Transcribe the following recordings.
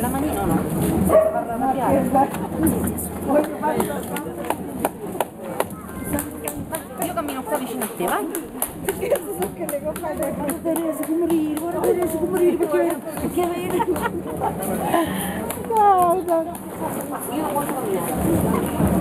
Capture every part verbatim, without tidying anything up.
la manina o no? Senza farla arrabbiare. Io cammino qua vicino a te, vai. Guarda Teresa come ride, guarda Teresa come ride, perché, perché vedi? No, no. Io non posso camminare.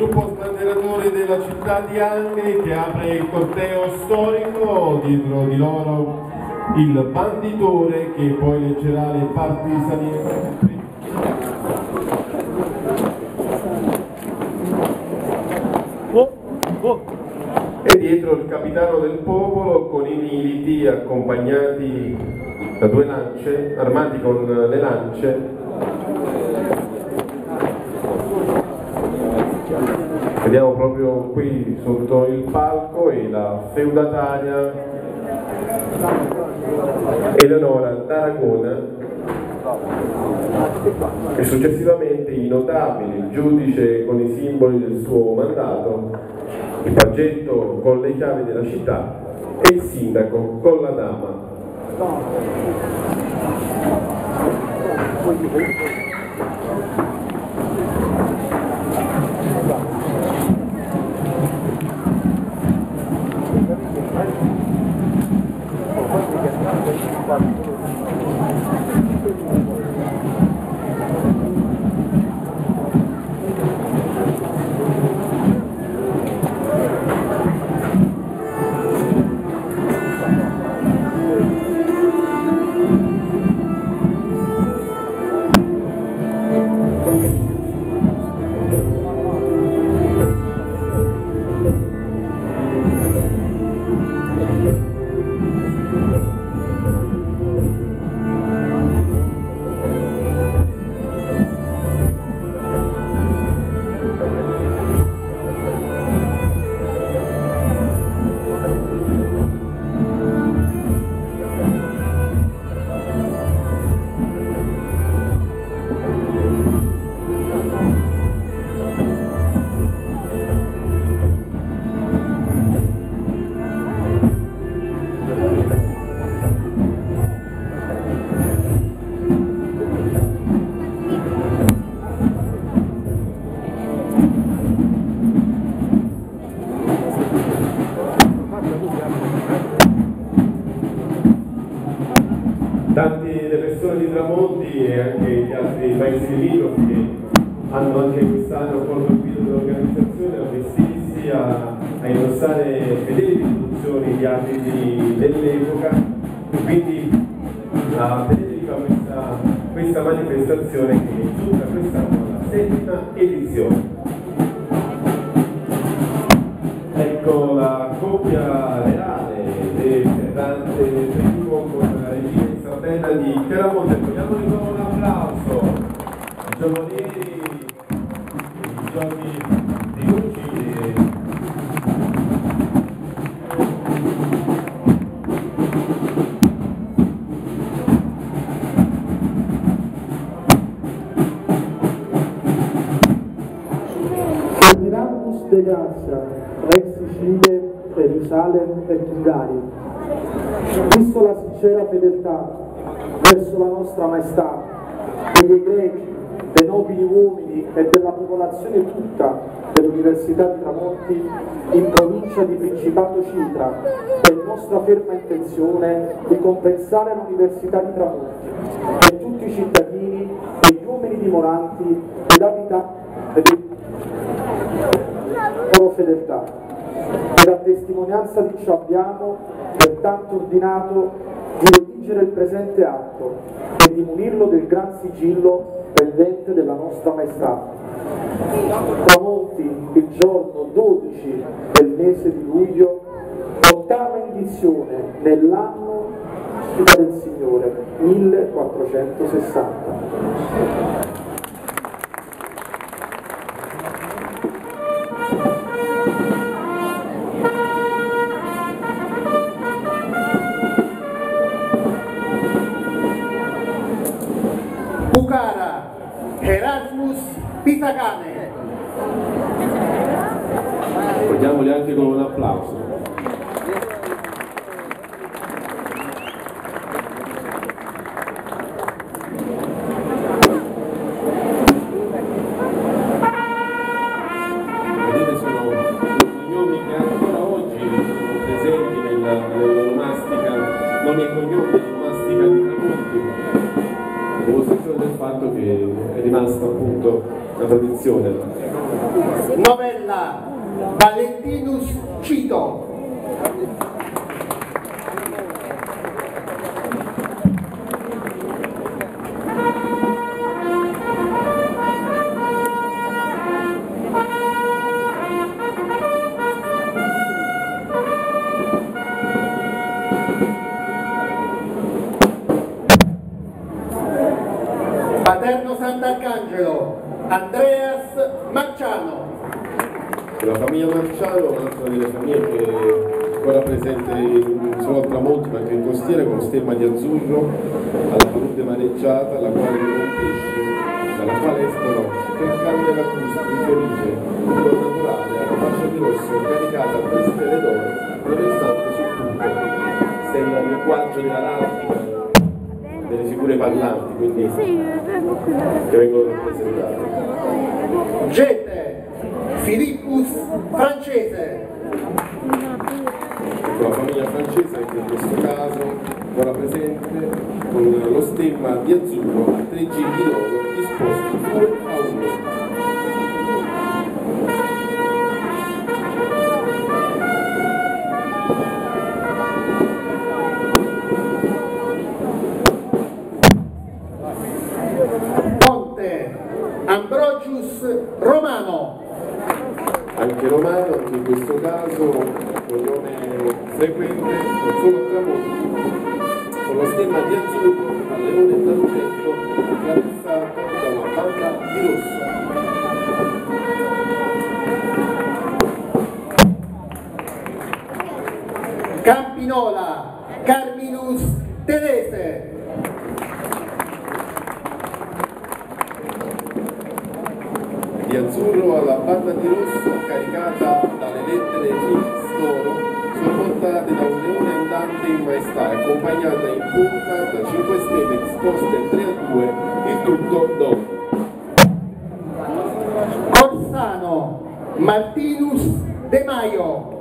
gruppo sbandieratori della città di Angri che apre il corteo storico, dietro di loro il banditore che poi leggerà le parti salienti. Oh, oh. E dietro il capitano del popolo con i militi accompagnati da due lance, armati con le lance. Vediamo proprio qui sotto il palco e la feudataria Eleonora d'Aragona e successivamente i notabili, il giudice con i simboli del suo mandato, il paggetto con le chiavi della città e il sindaco con la dama. Tanti le persone di Tramonti e anche gli altri paesi limitrofi che hanno anche quest'anno portato il guido dell'organizzazione a vestirsi, a, a indossare fedeli riproduzioni di abiti dell'epoca, quindi a dedicare questa, questa manifestazione che è giunta quest'anno alla settima edizione. Ecco la coppia reale del Dante Primo con la regina Isabella di Chiaramonte. Vogliamo di nuovo un applauso ai giovanieri, ai giovani di Luci. Ferdinandus de Grazia, Rex Sicile, Gerusalemme e Tungari, visto la sincera fedeltà verso la nostra maestà, degli egregi, dei nobili uomini e della popolazione tutta dell'Università di Tramonti in provincia di Principato Citra, è nostra ferma intenzione di compensare l'Università di Tramonti e tutti i cittadini e gli uomini dimoranti ed abitanti loro fedeltà. Ed a testimonianza di ciò abbiamo pertanto ordinato di redigere il presente atto e di munirlo del gran sigillo pendente della nostra maestà. Tramonti, il giorno dodici del mese di luglio, ottava edizione nell'anno del Signore millequattrocentosessanta. Bucara, Erasmus Pisacane. Vogliamoli anche con un applauso. Vedete, sono cognomi che ancora oggi sono presenti nella, nell'onomastica, nomi e cognomi dell'onomastica di Tramonti. dimostrazione del fatto che è rimasta appunto la tradizione. Novella Valentinus Cito. Paterno Sant'Arcangelo Andreas Marciano. La famiglia Marciano è un'altra delle famiglie che è ancora presente non solo a tramonti ma anche in costiera, con lo stemma di azzurro alla palude mareggiata, alla quale ricolpisce, dalla quale escono tre candele acustiche di fiorise, un colore naturale, alla fascia di rosso caricata a tre stelle d'oro, attraversante sul punto, stella del linguaggio dell'Araltica, delle figure parlanti, quindi che vengono rappresentate. Gete Philippus francese. Ecco, la famiglia francese anche in questo caso ancora presente con lo stemma di azzurro a tre giri d'oro disposti due a uno. Ambrosius Romano. Anche Romano, anche in questo caso cognome frequente, non solo a tramonti, con lo stemma di azzurro a leone d'argento attraversato da una banda di rosso. Campinola Carminus Terese. Di azzurro alla banda di rosso caricata dalle lettere X d'oro sormontate da un leone andante in maestà accompagnata in punta da cinque stelle disposte tre a due, il tutto d'oro. Corsano Martinus De Maio.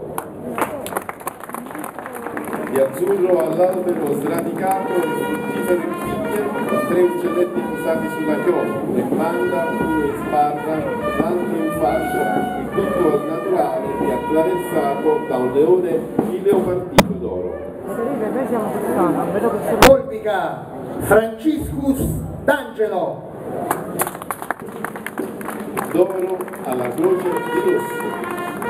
Di azzurro all'albero sradicato e fruttifero in piglia, tre uccelletti posati sulla chioma, uno in banda, uno in sbarra, l'altro in fascia, il tutto al naturale e attraversato da un leone il leopardino d'oro. Colbica Franciscus D'Angelo. D'oro alla croce di rosso.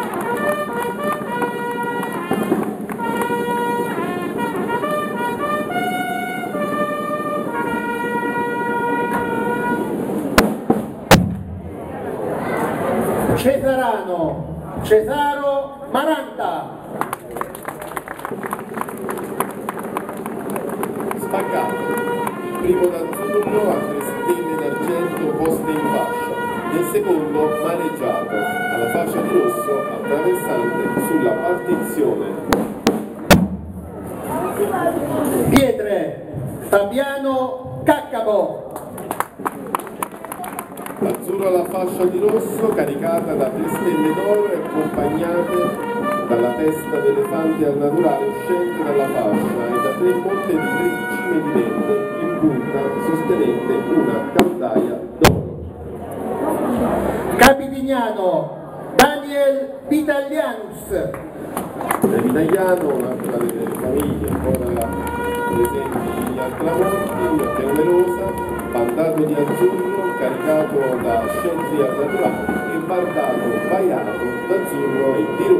Cesarano Cesaro Maranta. Spaccato, il primo d'azzurro a tre stelle d'argento poste in fascia, il secondo mareggiato alla fascia di rosso attraversante sulla partizione. Pietre Fabiano Caccabo. Azzurro alla fascia di rosso caricata da tre stelle d'oro e accompagnate dalla testa d'elefante al naturale uscente dalla fascia e da tre monte di tre cime di verde in punta sostenente una caldaia d'oro. Capitignano Daniel Vitaglianus. Nel Vitagliano, un'altra delle famiglie ancora presenti al tramonti, è numerosa, bandato di azzurro caricato da scelti al naturale e bandato baiato d'azzurro e di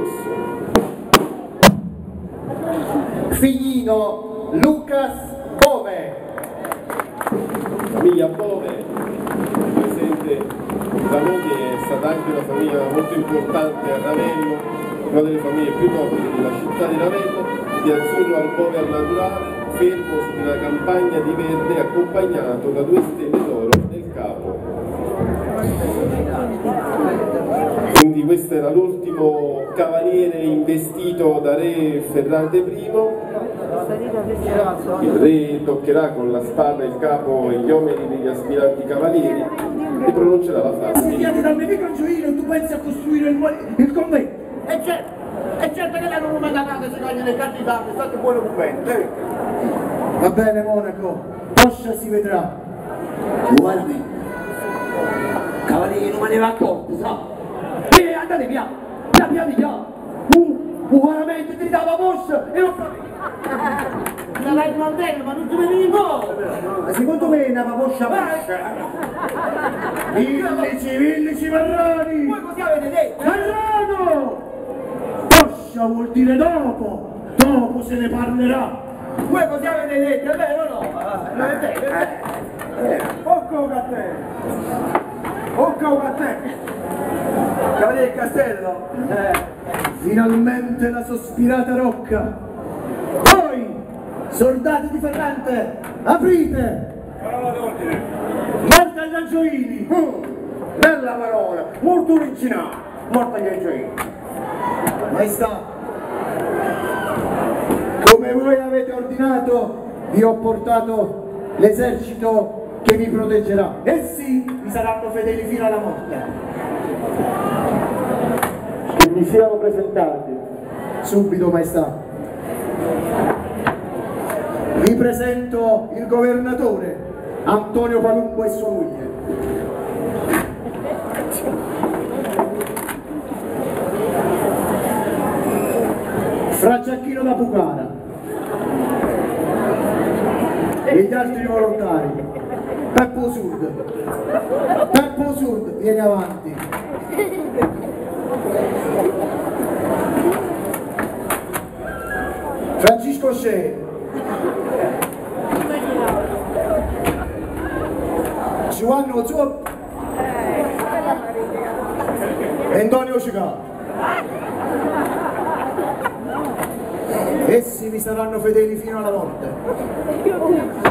rosso. Figlino Lucas Bove. Famiglia Bove, presente da noi, che è stata anche una famiglia molto importante a Ravello, una delle famiglie più nobili della città di Ravello, di azzurro al Bove al naturale, fermo su una campagna di verde accompagnato da due stelle d'oro nel capo. Quindi questo era l'ultimo cavaliere investito da re Ferrante I. Il re toccherà con la spada il capo e gli omeri degli aspiranti cavalieri e pronuncerà la frase. Studiate dal nemico gioino, tu pensi a costruire il, il convento? E certo, è certo che lei non mi manda nada se vogliono i candidati, state buono convento. Va bene Monaco, Poscia si vedrà. Ugualmente. Cavaliere non me ne va accorto, sa? E andate via, via via via. Uh, ugualmente ti dava mossa e non sapevi. La vai mantello, ma non ti vedi un po'! Ma secondo me è una pavoscia bassa. Villici, villici Marrani! Voi cosa avete detto? Marrano! Poscia vuol dire dopo, dopo se ne parlerà. Voi cosa avete detto? È vero o no? Non è vero, è vero. Occo a te! Occo a te! Cavaliere Castello! Eh, finalmente la sospirata rocca! Voi, soldati di Ferrante, aprite! Morta agli angioini! Mm, bella parola, molto originale! Morta agli angioini! Maestà, come voi avete ordinato, vi ho portato l'esercito che vi proteggerà. Essi vi saranno fedeli fino alla morte. Che mi siano presentati. Subito, maestà. Vi presento il governatore Antonio Palumbo e sua moglie. Fra Giacchino da Pucara e gli altri volontari. Peppo Sud, Peppo Sud, vieni avanti. Francisco Scè, Giovanni Zuo, Antonio Cicà. Essi vi saranno fedeli fino alla morte.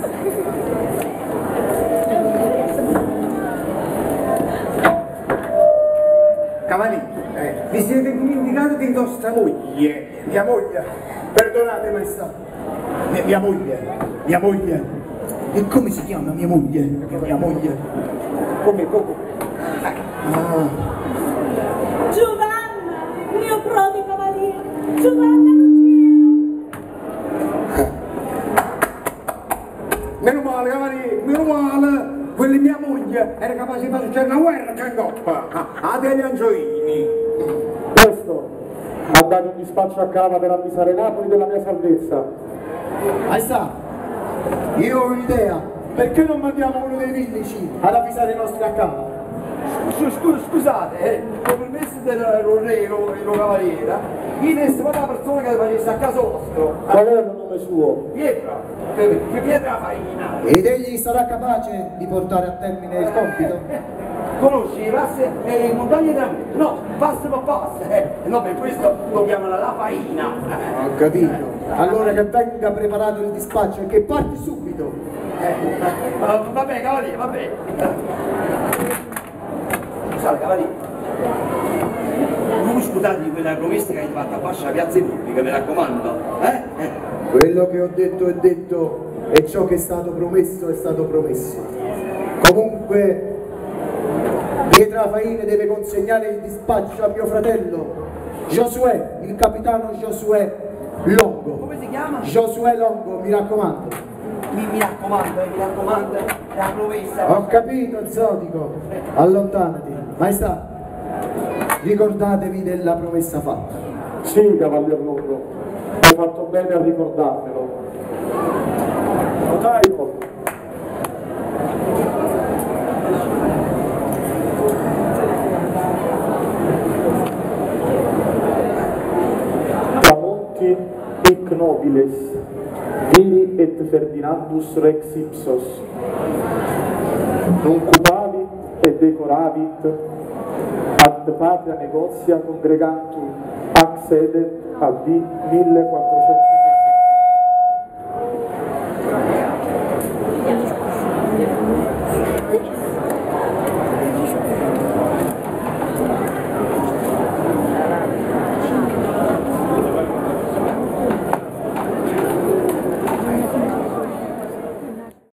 Cavaliere, eh, vi siete dimenticati di vostra moglie, mia moglie. Perdonate, maestà. Mia, mia moglie, mia moglie. E come si chiama mia moglie? Mia moglie. Come, come? Ah, Giovanna, mio prodi cavaliere, Giovanna Ruggiero. Meno male, cavaliere, meno male. Quella di mia moglie era capace di fare una guerra che in coppa a degli angioini. Questo ha dato un dispaccio a Cava per avvisare Napoli della mia salvezza. maestà, io ho un'idea. Perché non mandiamo uno dei villici ad avvisare i nostri a Cava? Scusa, scusate, eh, con permesso del re, lo cavaliere, io adesso una persona che facesse a casa vostro. Qual è il nome suo? Pietra, per, per Pietra Faina. Ed egli sarà capace di portare a termine il compito? Conosci i passi e le montagne da no, passo per passo, eh. No, per questo dobbiamo la Faina. Ho capito. Allora che venga preparato il dispaccio e che parti subito. Eh, uh, vabbè, cavaliere, vabbè. Scusate, cavaliere. Non vi scusate di quella promessa che hai fatto a Bascia Piazza Pubblica, mi raccomando. Eh? eh. Quello che ho detto è detto e ciò che è stato promesso è stato promesso. Comunque Pietra Faina deve consegnare il dispaccio a mio fratello Giosuè, il capitano Giosuè Longo. Come si chiama? Giosuè Longo, mi raccomando. Mi, mi raccomando, eh, mi raccomando, la promessa. Ho capito, Zotico. Allontanati. Maestà, ricordatevi della promessa fatta. Sì, Cavalier Longo, hai fatto bene a ricordarmelo. Notaio, Tramonti hic nobiles, viri et Ferdinandus rex ipsos, non cupavit et decoravit, ad patria negozia congregantur ac sedet a D millequattrocento.